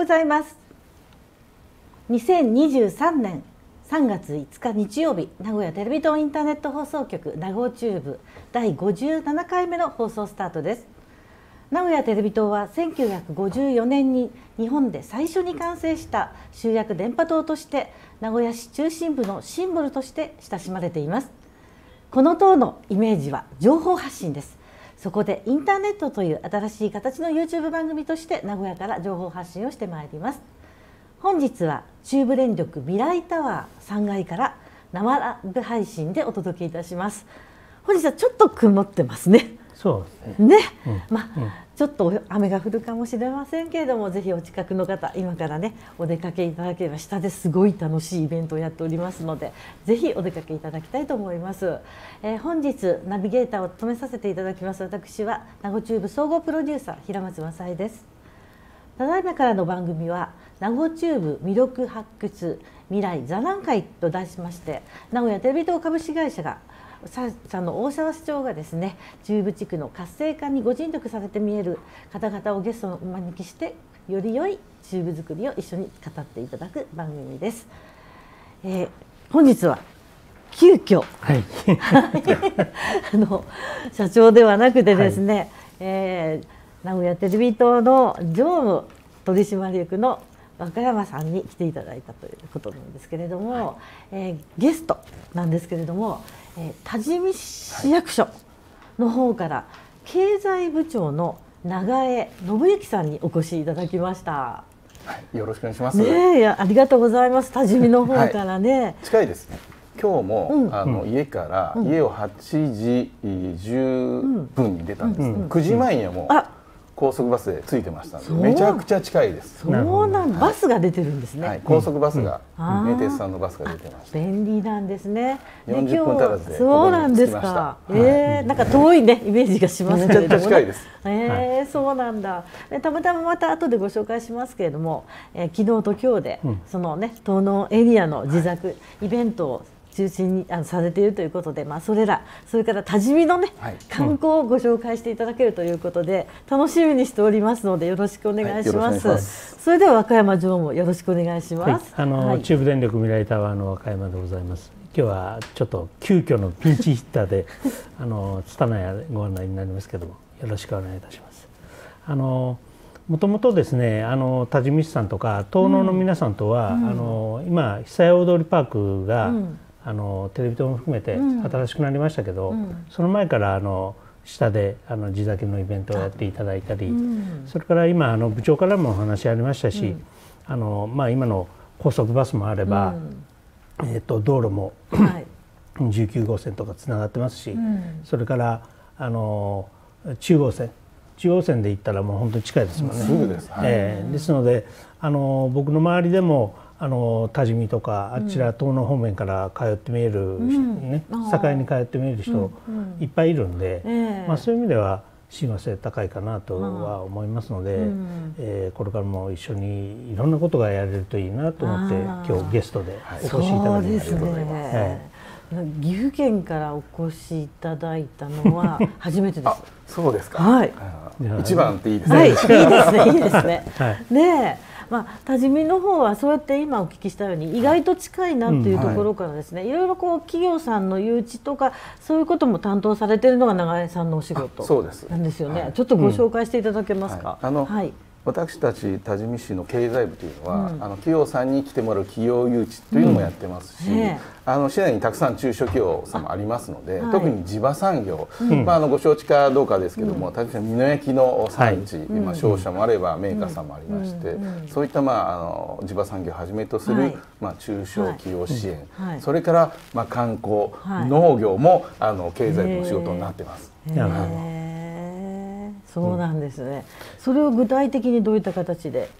ざいます。2023年3月5日日曜日、名古屋テレビ塔インターネット放送局名護チューブ第57回目の放送スタートです。名古屋テレビ塔は1954年に日本で最初に完成した集約電波塔として名古屋市中心部のシンボルとして親しまれています。この塔のイメージは情報発信です。そこでインターネットという新しい形の YouTube 番組として名古屋から情報発信をしてまいります。本日は中部電力未来タワー3階から生ライブ配信でお届けいたします。本日はちょっと曇ってますね。 そうですね。 ちょっと雨が降るかもしれませんけれども、ぜひお近くの方、今からねお出かけいただければ、下ですごい楽しいイベントをやっておりますので、ぜひお出かけいただきたいと思います。本日ナビゲーターを務めさせていただきます私は名護チューブ総合プロデューサー平松雅恵です。ただいまからの番組は名護チューブ魅力発掘未来座談会と題しまして、名古屋テレビ塔株式会社がさんの大沢市長がですね、中部地区の活性化にご尽力されて見える方々をゲストにお招きして、より良い中部づくりを一緒に語っていただく番組です。本日は急遽、社長ではなくてですね、名古屋テレビ塔の常務取締役の和歌山さんに来ていただいたということなんですけれども、ゲストなんですけれども、多治見市役所の方から経済部長の長江信之さんにお越しいただきました。 よろしくお願いします。 ありがとうございます。多治見の方からね、 近いですね。今日も、家から家を8時10分に出たんですね。9時前にはもう高速バスで着いてましたので、めちゃくちゃ近いです。 そうなん、バスが出てるんですね。 高速バスが、名鉄さんのバスが出てました。 便利なんですね。 40分足らずでそうなんですか。なんか遠いねイメージがしますけれども。 めちゃくちゃ近いです。 そうなんだ。たまたままた後でご紹介しますけれども、昨日と今日でそのね東農エリアの自作イベントを中心にされているということで、それから多治見のね、観光をご紹介していただけるということで楽しみにしておりますので、よろしくお願いします。それでは和歌山常務よろしくお願いします。 中部電力未来タワーの和歌山でございます。今日はちょっと急遽のピンチヒッターで拙いご案内になりますけども、よろしくお願いいたします。もともとですね、多治見市さんとか東農の皆さんとは、今久屋大通パークが、テレビ塔も含めて新しくなりましたけど、その前から下で地酒のイベントをやっていただいたり、それから今部長からもお話ありましたし、今の高速バスもあれば、道路も19号線とかつながってますし、それから中央線で行ったらもう本当に近いですもんね。 すぐです。 ですので僕の周りでも多治見とかあちら東農方面から通って見える、境に通って見える人いっぱいいるんで、そういう意味では親和性高いかなとは思いますので、これからも一緒にいろんなことがやれるといいなと思って今日ゲストでお越しいただきました。 岐阜県からお越しいただいたのは初めてです。 そうですか。 はい。 一番っていいですね。 いいですね、いいですね。ね多治見の方はそうやって今お聞きしたように意外と近いなっていうところからですね、いろいろ企業さんの誘致とかそういうことも担当されているのが長江さんのお仕事なんですよね。ちょっとご紹介していただけますか。 私たち多治見市の経済部というのは、企業さんに来てもらう企業誘致というのもやってますし、市内にたくさん中小企業さんもありますので、特に地場産業、ご承知かどうかですけども、例えば美濃焼の産地、商社もあればメーカーさんもありまして、そういった地場産業をはじめとする中小企業支援、それから観光、農業も経済部の仕事になってます。 そうなんですね。それを具体的にどういった形で、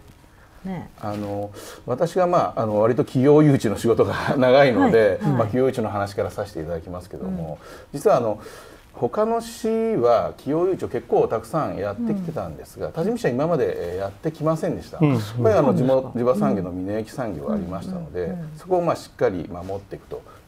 私が割と企業誘致の仕事が長いので、企業誘致の話からさせていただきますけども、実は他の市は企業誘致を結構たくさんやってきてたんですが、多治見市は今までやってきませんでした。やっぱり地場産業の美濃焼産業がありましたので、そこをしっかり守っていくと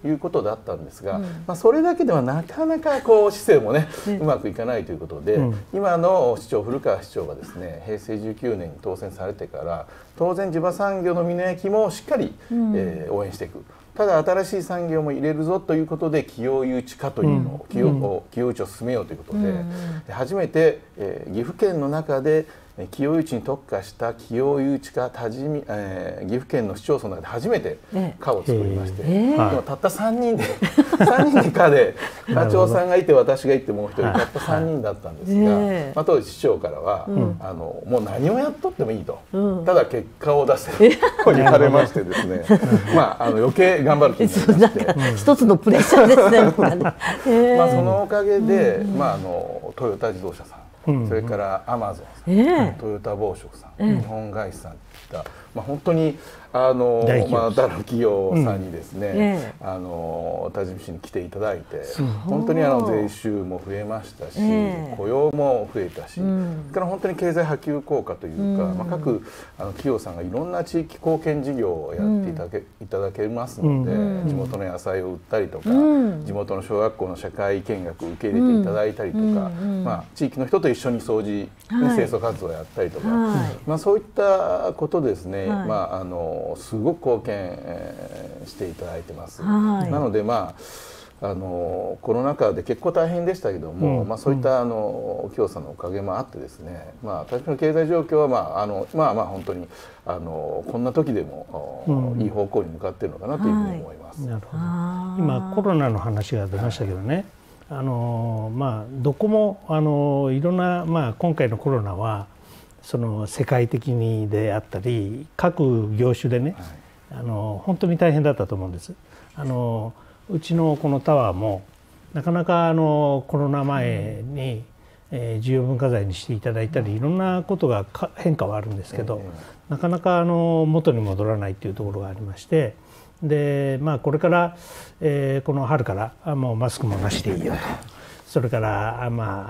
いうことだったんですが、それだけではなかなかこう市政もねうまくいかないということで、今の市長古川市長がですね平成19年に当選されてから当然地場産業の峯屋もしっかり、応援していく。ただ新しい産業も入れるぞということで企業誘致化というのを、企業誘致を進めようということで、初めて、岐阜県の中で企業誘致に特化した企業誘致課岐阜県の市町村の中で初めて課を作りまして、今たった3人で3人で課で課長さんがいて私がいてもう一人たった3人だったんですが、当時市長からは、もう何をやっとってもいいと、ただ結果を出せと言われましてですね余計頑張る気になりまして、 一つのプレッシャーですね。 そのおかげで、トヨタ自動車さん、それからアマゾンさん、トヨタ紡織さん、日本外資さんといった、本当に他の企業さんにですね、多治見市に来ていただいて、本当に税収も増えましたし、雇用も増えたし、それから本当に経済波及効果というか、各企業さんがいろんな地域貢献事業をやっていただけますので、地元の野菜を売ったりとか、地元の小学校の社会見学を受け入れていただいたりとか、地域の人と一緒に掃除、清掃活動をやったりとか、そういったことですね、すごく貢献、していただいてます。なのでコロナ禍で結構大変でしたけども、そういった企業さんのおかげもあってですね、私の経済状況は本当にこんな時でもいい方向に向かっているのかなというふうに思います。 なるほど。今コロナの話が出ましたけどね、どこもいろんな、今回のコロナはその世界的にであったり各業種でね、本当に大変だったと思うんです。うちのこのタワーもなかなかコロナ前に重要文化財にしていただいたりいろんなことが変化はあるんですけど、なかなか元に戻らないというところがありまして、でこれから、この春からもうマスクもなしでいいよと、それから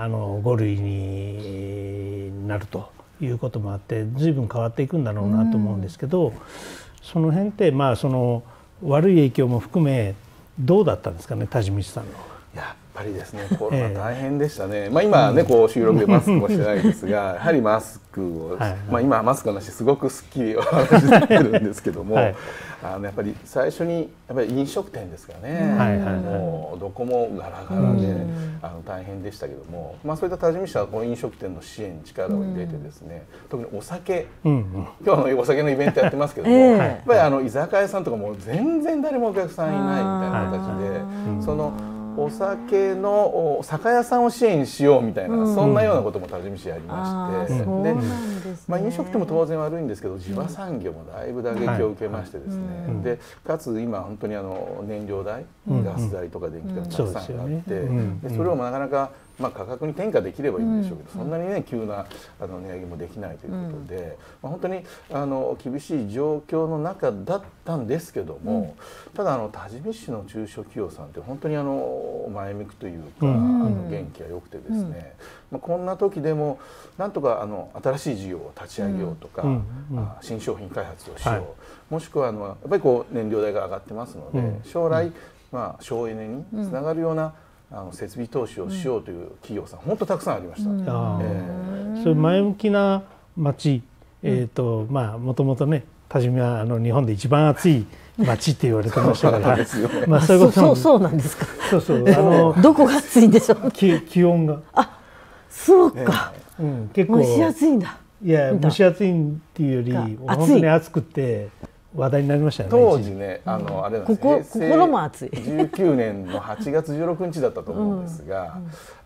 5類になるということもあって随分変わっていくんだろうなと思うんですけど、その辺ってその悪い影響も含めどうだったんですかね、多治見市さんの。 やっぱりですね、コロナ大変でしたね。今ねこう収録でマスクもしてないですが、やはりマスクを、今マスクの話すごくすっきりお話しできてるんですけども、やっぱり最初にやっぱり飲食店ですからね、もうどこもガラガラで大変でしたけども、そういった多治見市はこの飲食店の支援に力を入れてですね、特にお酒、今日のお酒のイベントやってますけども、やっぱり居酒屋さんとかも全然誰もお客さんいないみたいな形で、そのお酒の酒屋さんを支援しようみたいな、そんなようなことも多治見市やりまして、飲食店も当然悪いんですけど地場産業もだいぶ打撃を受けましてですね、でかつ今本当に燃料代、ガス代とか電気代もたくさんあって、でそれをなかなか価格に転嫁できればいいんでしょうけど、そんなにね急な値上げもできないということで、本当に厳しい状況の中だったんですけども、ただ多治見市の中小企業さんって本当に前向きというか、元気が良くてですね、こんな時でもなんとか新しい事業を立ち上げようとか、新商品開発をしよう、もしくはやっぱり燃料代が上がってますので、将来省エネにつながるような設備投資をしようという企業さん、本当たくさんありました。 そういう前向きな町、もともとね多治見は日本で一番暑い町って言われてましたから、 そうなんですか。 どこが暑いんでしょう。 気温が。 そうか。 結構蒸し暑いんだ。 いや蒸し暑いっていうより本当に暑くて話題になりましたよね。 当時ねあれなんです。 心も暑い。 19年の8月16日だったと思うんですが、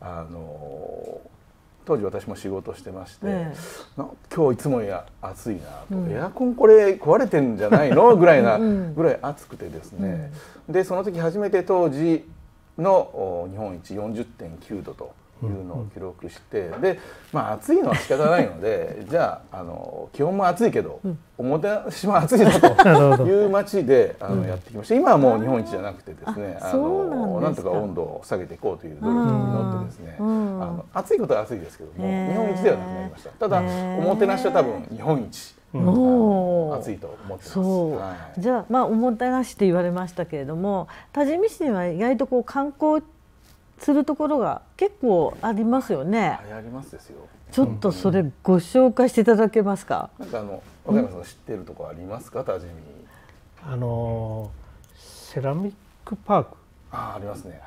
当時私も仕事してまして、今日いつもより暑いなと、エアコンこれ壊れてんじゃないのぐらい暑くてですね、でその時初めて当時の日本一 40.9 度というのを記録して、で暑いのは仕方ないのでじゃあ気温も暑いけど、おもてなしも暑いぞという街でやってきました。今はもう日本一じゃなくてですね、なんとか温度を下げていこうという努力に乗ってですね、暑いことは暑いですけども日本一ではなくなりました。ただおもてなしは多分日本一暑いと思ってます。 そう、じゃあおもてなしって言われましたけれども、多治見市には意外とこう観光するところが結構ありますよね。 ありますですよ。 ちょっとそれご紹介していただけますか。 なんか若山さん知ってるところありますか、多治見。 セラミックパーク。 ありますね。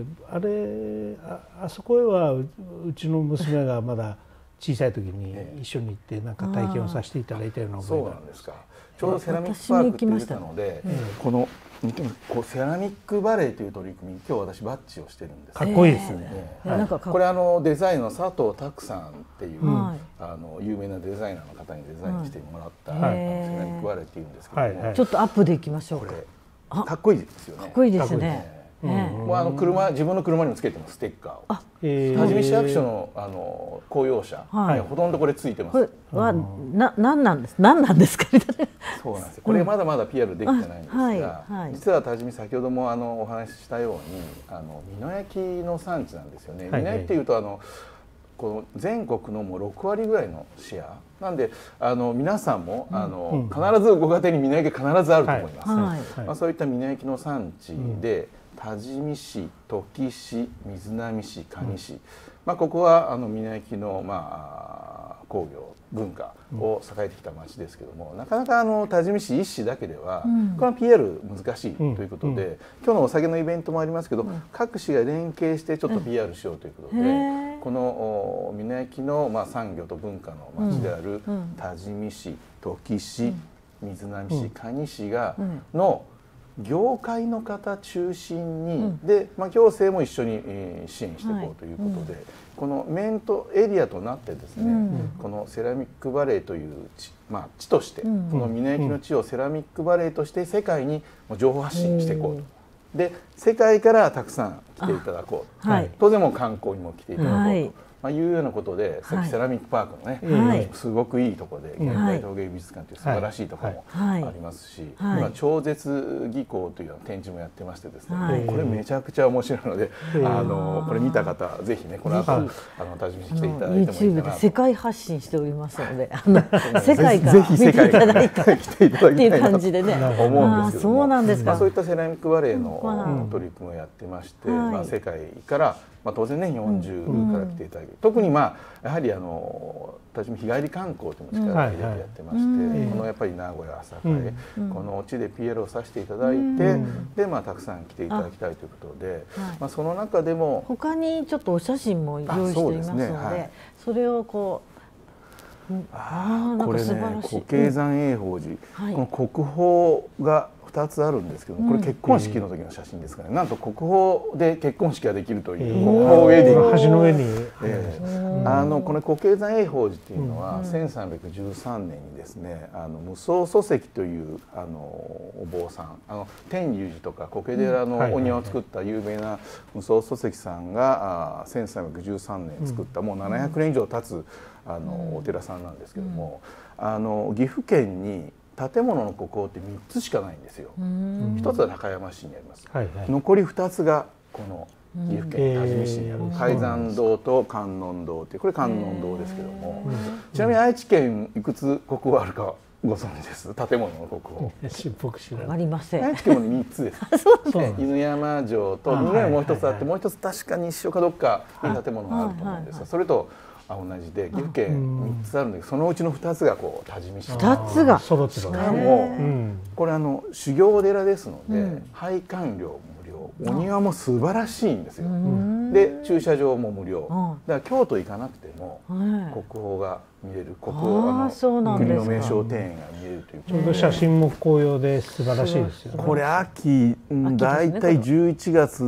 あそこへはうちの娘がまだ小さい時に一緒に行ってなんか体験をさせていただいたような覚えが。 そうなんですか。ちょうどセラミックパークって言ったので、このセラミックバレーという取り組み、今日私バッジをしてるんです。 かっこいいですね。 これデザインの佐藤拓さんっていう有名なデザイナーの方にデザインしてもらったセラミックバレーっていうんですけども、 ちょっとアップでいきましょうか。 かっこいいですよね。 かっこいいですね。 もう自分の車にもつけてますステッカーを。多治見市役所の公用車ほとんどこれついてます。 これは何なんですかみたいな。 そうなんですよ。これまだまだ PR できてないんですが、実は多治見先ほどもお話ししたように美濃焼の産地なんですよね。美濃焼っていうとこの全国のもう6割ぐらいのシェアなんで、皆さんも必ずご家庭に美濃焼必ずあると思います。そういった美濃焼の産地で多治見市、土岐市、瑞浪市、可児市、ここは美濃焼の工業文化を栄えてきた町ですけども、なかなか多治見市一市だけではこの PR 難しいということで、今日のお酒のイベントもありますけど、各市が連携してちょっと PR しようということで、この美濃焼の産業と文化の町である多治見市、土岐市、瑞浪市、可児市の業界の方中心に、で行政も一緒に支援していこうということで、このメインエリアとなってですね、このセラミックバレーという地として、この美濃焼の地をセラミックバレーとして世界に情報発信していこうと。で世界からたくさん来ていただこうと、当然も観光にも来ていただこうというようなことで、さっきセラミックパークのね、すごくいいところで現代陶芸美術館という素晴らしいところもありますし、今超絶技巧という展示もやってましてですね、これめちゃくちゃ面白いので、これ見た方ぜひねこの後多治見に来ていただいてもいいかなと。 YouTube で世界発信しておりますので、世界から見ていただいたっていう感じでね思うんですけども、 そうなんですか。 そういったセラミックバレーの取り組みをやってまして、世界から当然ね日本中から来ていただき、特にやはり多治見日帰り観光というのも力を入れてやってまして、このやっぱり名古屋朝会、この地で PR をさせていただいて、でたくさん来ていただきたいということで、その中でも他にちょっとお写真も用意していますので、それをこうこれね固形山永宝寺、この国宝が2つあるんですけど、これ結婚式の時の写真ですからね、なんと国宝で結婚式ができるという国宝ウェディング、 橋の上にこの固形山永宝寺っていうのは1313年にですね、無双礎石というお坊さん、天龍寺とか苔寺のお庭を作った有名な無双礎石さんが1313年作った、もう700年以上経つお寺さんなんですけども、岐阜県に建物の国宝って3つしかないんですよ。一つは高山市にあります。残り2つがこの岐阜県多治見市にある海山堂と観音堂っていう、これ観音堂ですけども、ちなみに愛知県いくつ国宝あるかご存知です？建物の国宝。 僕知らない。 ありません。 愛知県も3つです。犬山城ともう一つあって、もう一つ確か西尾かどっかいい建物があると思うんですが、それと同じで岐阜県3つあるんだけど、そのうちの2つが多治見市。 2つが揃ってる。 しかもこれ修行寺ですので拝観料無料、お庭も素晴らしいんですよ。で駐車場も無料だから京都行かなくても国宝が見れる、国の名勝庭園が見えるという。 ちょうど写真も紅葉で素晴らしいですよね。 これ秋だいたい11月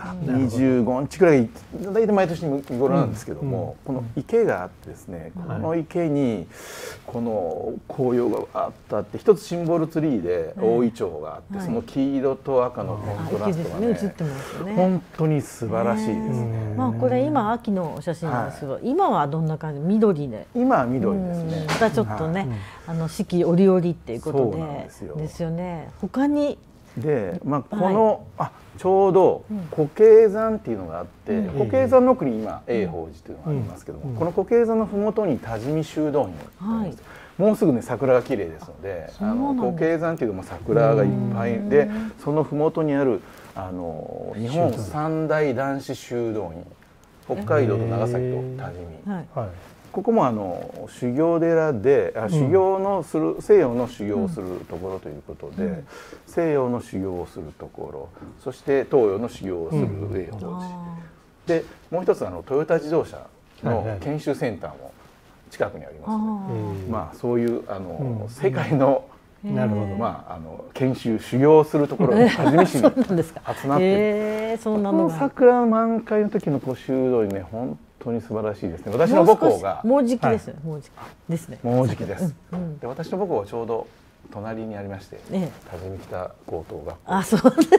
25日くらい、だいたい毎年見頃なんですけども、この池があってですね、この池にこの紅葉があったって、一つシンボルツリーで大イチョウがあって、その黄色と赤のコントラストがね本当に素晴らしいですね。 これ今秋の写真なんですけど、今はどんな感じ？緑で。 今は緑ですね。 またちょっとね、四季折々っていうことでですよね。他にでこのちょうど固形山っていうのがあって、固形山の奥に今永宝寺っていうのがありますけども、この固形山の麓に多治見修道院があります。 もうすぐね桜が綺麗ですので、五景山っていうのも桜がいっぱいで、その麓にある日本三大男子修道院、北海道と長崎と多治見、ここも修行寺で修行のする西洋の修行をするところということで、西洋の修行をするところ、そして東洋の修行をする霊宝寺で、もう一つトヨタ自動車の研修センターも近くにありますので、まあそういう世界の研修修行するところが多治見市に集まっている。この桜の満開の時の修道院ね、本当に素晴らしいですね。私の母校がもうじきですね。もうじきですね。 もうじきです。で、私の母校はちょうど隣にありまして、多治見北高等学校。 あ、そうです。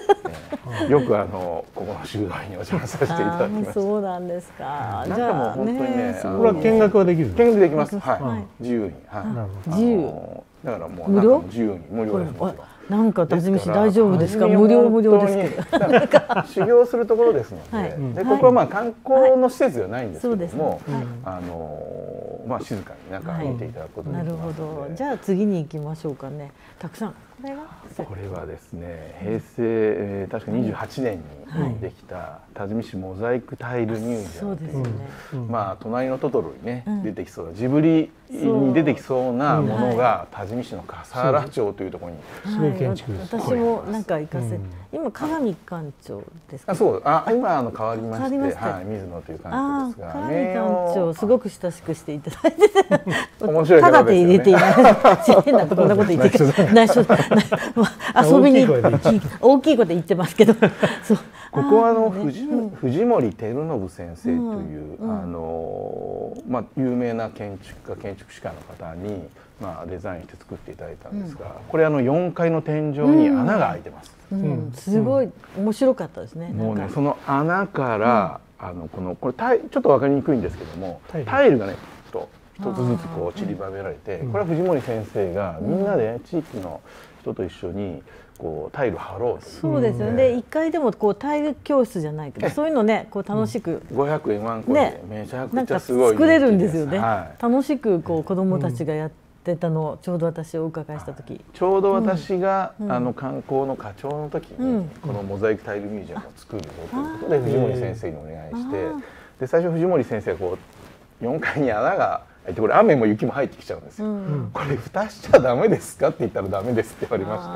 よくここの修道院にお邪魔させていただきました。 そうなんですか。 じゃあもう本当にね、 これは見学はできる。 見学できます。はい。自由に。 自由。 だからもう無料？自由に無料です。 なんか多治見市大丈夫ですか？無料ですけど。 修行するところですので、ここはまあ観光の施設ではないんですけども、まあ静かに中見ていただくことができます。 なるほど。じゃあ次に行きましょうかね。たくさん。 これはですね、平成確か28年にできた多治見市モザイクタイルミュージアムという、まあ隣のトトロにね出てきそうなジブリに出てきそうなものが多治見市の笠原町というところに。 すごい建築です。 私もなんか行かせ、今鏡館長ですか。 そう、今変わりまして、はい、水野という館長ですが、 鏡館長すごく親しくしていただいてて、 面白い方ですよね。 ただで入れていない。変なこんなこと言ってないしょ。遊びに大きいこと言ってますけど、そう。 ここは藤森照信先生というまあ有名な建築士家の方にまあデザインして作っていただいたんですが、これ4階の天井に穴が開いてます。 すごい面白かったですね。 もうね、その穴からこれちょっと分かりにくいんですけども、タイルがね一つずつこう散りばめられて、これは藤森先生がみんなで地域の人と一緒にこうタイル貼ろうと。 そうですよね。1階でもこうタイル教室じゃないけど、そういうのね、こう楽しく 500円ワンコでめちゃくちゃすごい作れるんですよね。楽しくこう子どもたちがやってたのをちょうど私お伺いした時、 ちょうど私が観光の課長の時にこのモザイクタイルミュージアムを作るぞということで藤森先生にお願いして、で最初藤森先生がこう4階に穴がこれ雨も雪も入ってきちゃうんですよ。これ蓋しちゃダメですかって言ったらダメですって言われまして、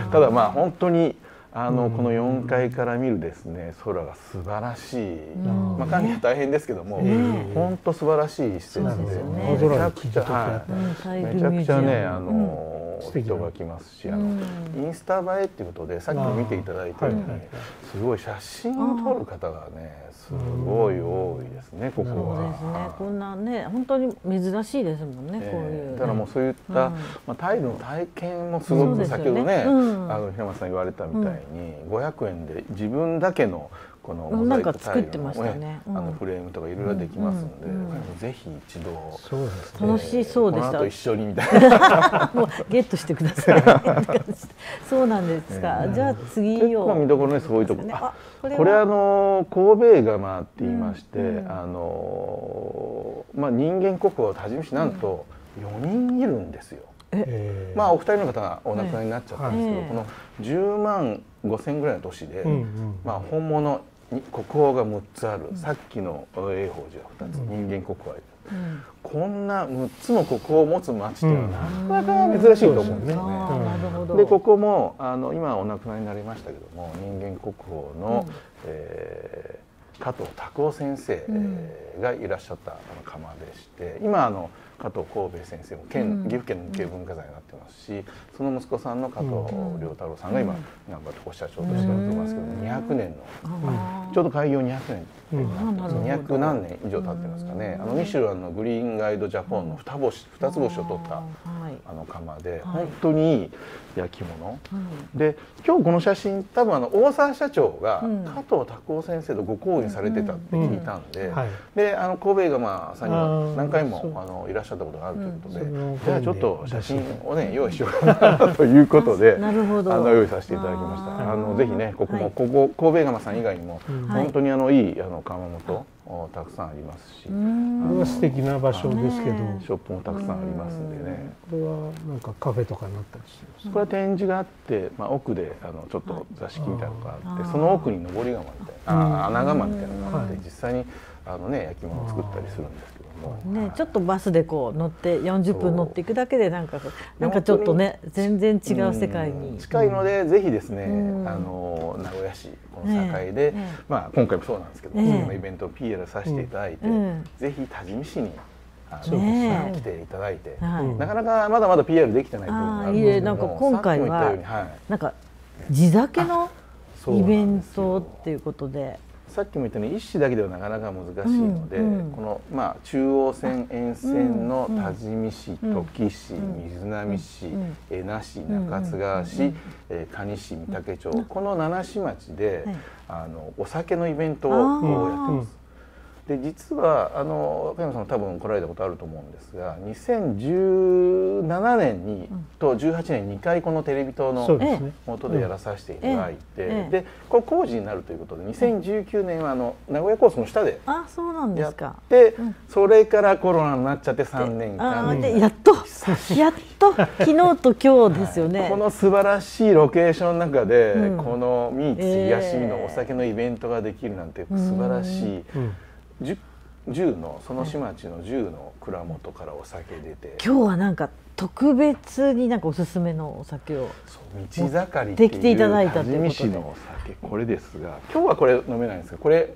ただまあ本当にこの4階から見るですね空が素晴らしい、まあ管理は大変ですけども本当素晴らしい施設で、めちゃくちゃね人が来ますし、インスタ映えっていうことでさっきも見ていただいたようにすごい写真を撮る方がねすごい多いですね、ここは。 そうですね。こんなね本当に珍しいですもんね、こういう。 だからもうそういったタイルの体験もすごく先ほどね平松さん言われたみたいに500円で自分だけのこのモザイクタイルのフレームとかいろいろできますので、ぜひ一度楽しそうでした。 この後一緒にみたいなもうゲットしてください。そうなんですか。じゃあ次を。 結構見どころね、そういうところ。これ神戸窯って言いまして、まあ人間国宝は多治見市なんと4人いるんですよ。まあお二人の方がお亡くなりになっちゃったんですけど、この10万5,000ぐらいの都市で、まあ本物国宝が6つある、さっきの永宝寺が2つ、人間国宝がいる。こんな6つの国宝を持つ町っていうのはなかなか珍しいと思うんですよね。でここも今お亡くなりになりましたけども、人間国宝の加藤拓夫先生がいらっしゃった窯でして、今加藤神戸先生も岐阜県の無形文化財になってますし、その息子さんの加藤良太郎さんが今頑張って保社長としてやってますけど、200年のちょうど開業200年200何年以上経ってますかね。ミシュランのグリーンガイドジャポンの2つ星を取った窯で、本当にいい焼き物で、今日この写真多分大沢社長が加藤拓夫先生とご講演されてたって聞いたんで、で神戸窯さんには何回もいらっしゃしゃったことがあるということで、じゃあちょっと写真をね用意しようかなということで用意させていただきました。ぜひねここ神戸窯さん以外にも本当にいい窯元たくさんありますし、 これは素敵な場所ですけど、 ショップもたくさんありますんでね。 これはなんかカフェとかになったりしてます。 これは展示があって、奥でちょっと座敷みたいなのがあって、その奥に上り窯みたいな穴窯みたいなのがあって、実際に焼き物を作ったりするんですけども、 ね、ちょっとバスでこう乗って40分乗っていくだけでなんかちょっとね全然違う世界に近いので、ぜひですね名古屋市この境で、今回もそうなんですけども、そのイベントを PR させていただいて、ぜひ多治見市に来ていただいて、なかなかまだまだ PR できてない部分があるんですけども、 今回はなんか地酒のイベントっていうことで。 さっきも言ったように一市だけではなかなか難しいので、この中央線沿線の多治見市、土岐市、瑞浪市、恵那市、中津川市、可児市、御嵩町、この7市町でお酒のイベントをやってます。で実は若山さんも多分来られたことあると思うんですが、2017年にと18年2回このテレビ塔の元でやらさせていただいて、でこれ工事になるということで2019年は名古屋コースの下でやって、それからコロナになっちゃって3年間でやっと昨日と今日ですよね。 この素晴らしいロケーションの中でこの三津東見のお酒のイベントができるなんて素晴らしい。10のその市町の10の蔵元からお酒出て、 今日はなんか特別になんかおすすめのお酒を道盛りっていう多治見市のお酒、これですが今日はこれ飲めないんですが、これ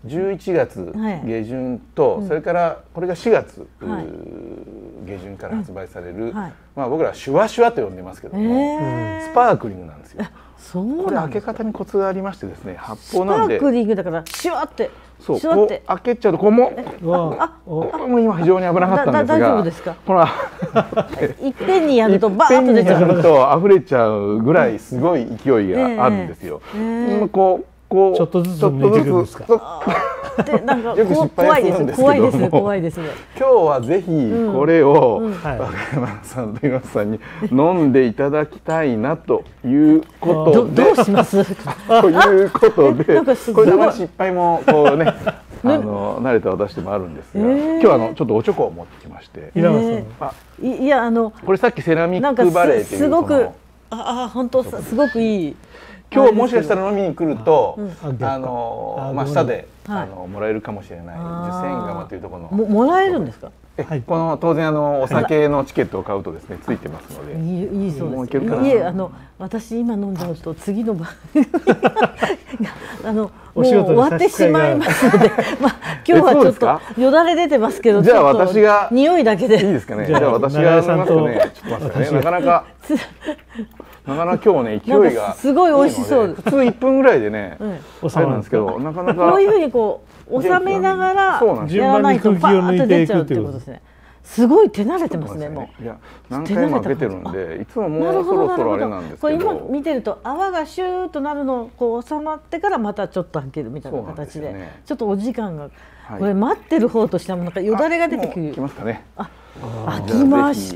11月下旬と、それからこれが4月下旬から発売される、僕らはシュワシュワと呼んでますけども、スパークリングなんですよ。これ開け方にコツがありましてですね、発泡なんでスパークリングだからシュワって、 そうこう開けちゃうとこうもう今非常に危なかったんですが、 大丈夫ですか？ ほらいっぺんにやるとバーッと出ちゃう。 いっぺんにやると溢れちゃうぐらいすごい勢いがあるんですよ。こうちょっとずつ抜いていくんですか？ なんか怖いです怖いですね怖いですね。 今日はぜひこれを若山さんと岩瀬さんに飲んでいただきたいなということで、 どうします？ ということで、これたまに失敗もこうね慣れた私でもあるんですが、今日はちょっとおちょこを持ってきまして、 いやこれさっきセラミックバレーっていうすごく本当すごくいい。 今日もしかしたら飲みに来ると下でもらえるかもしれない受選窯というところのもらえるんですか？ この当然お酒のチケットを買うとですねついてますので、 いいそうです。いえ私今飲んじゃうと次の番組もう終わってしまいますので、今日はちょっとよだれ出てますけど、 じゃあ私が匂いだけでいいですかね。じゃあ私が飲みますね。ちょっと待ってね、なかなか今日ね勢いがすごい美味しそう。 普通1分ぐらいでね抑えるんですけど、なかなかこういうふうにこう収めながらやらないとパーッと出ちゃうってことですね。すごい手慣れてますね。もういや何回も開けてるんで、いつももうそろそろあれなんですけど、 今見てると泡がシューッとなるのをこう収まってからまたちょっと開けるみたいな形で、ちょっとお時間がこれ待ってる方としてはなんかよだれが出てくる。 きますかね。 開きました。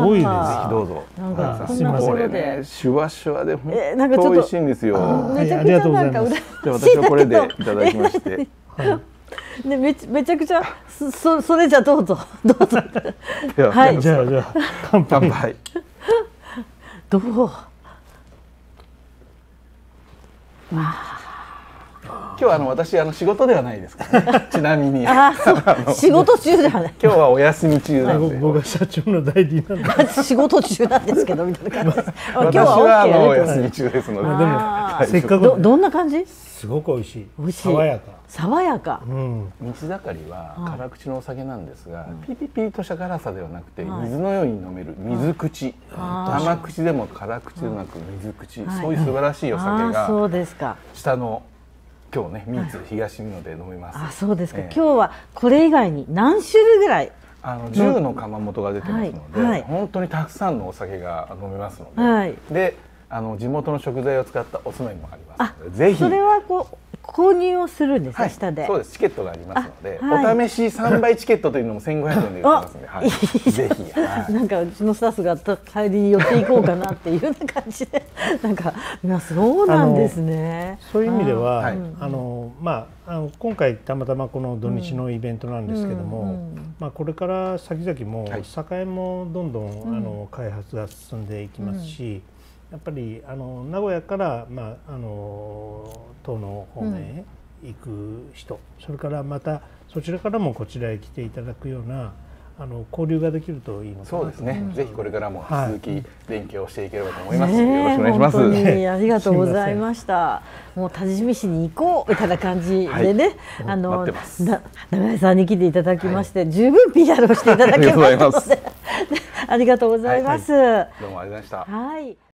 すごいです。 ぜひどうぞ。 なんかこんなところでシュワシュワで本当美味しいんですよ。 めちゃくちゃなんか嬉しい。 私はこれでいただきまして。 ね、めちゃくちゃそれじゃどうぞはい、じゃあ乾杯。 どう？ 今日は私仕事ではないですからね。ちなみに仕事中ではない。 今日はお休み中なんで。 僕は社長の代理なんで。 仕事中なんですけどみたいな感じです。 私はお休み中ですので。 でもせっかくどんな感じ？ すごく美味しい。 美味しい。 爽やか。 爽やか。 道盛りは辛口のお酒なんですが、ピリピリとした辛さではなくて水のように飲める水口。甘口でも辛口でもなく水口。そういう素晴らしいお酒が下の今日ね三津東美濃で飲めます。 あ、そうですか。今日はこれ以外に何種類ぐらい 10の窯元が出てますので、本当にたくさんのお酒が飲めますので、で地元の食材を使ったおつまみもありますので、ぜひ。 それは購入をするんですね、 はい、 下で。 そうです。チケットがありますので、 はい、 お試し3倍チケットというのも1500円で売ってますので、はい、ぜひ、はい、 なんかうちのスタッフが帰りに寄っていこうかなっていうような感じでなんかそうなんですね。 そういう意味では今回たまたまこの土日のイベントなんですけども、これから先々も栄もどんどん開発が進んでいきますし、やっぱり名古屋から東の方面へ行く人、それからまたそちらからもこちらへ来ていただくような交流ができるといいのかなと。 そうですね。ぜひこれからも続き勉強していければと思います。よろしくお願いします。 本当にありがとうございました。もう多治見市に行こうみたいな感じでね、長井さんに来ていただきまして、十分 PR をしていただきましたので、ありがとうございます。 どうもありがとうございました。 はい。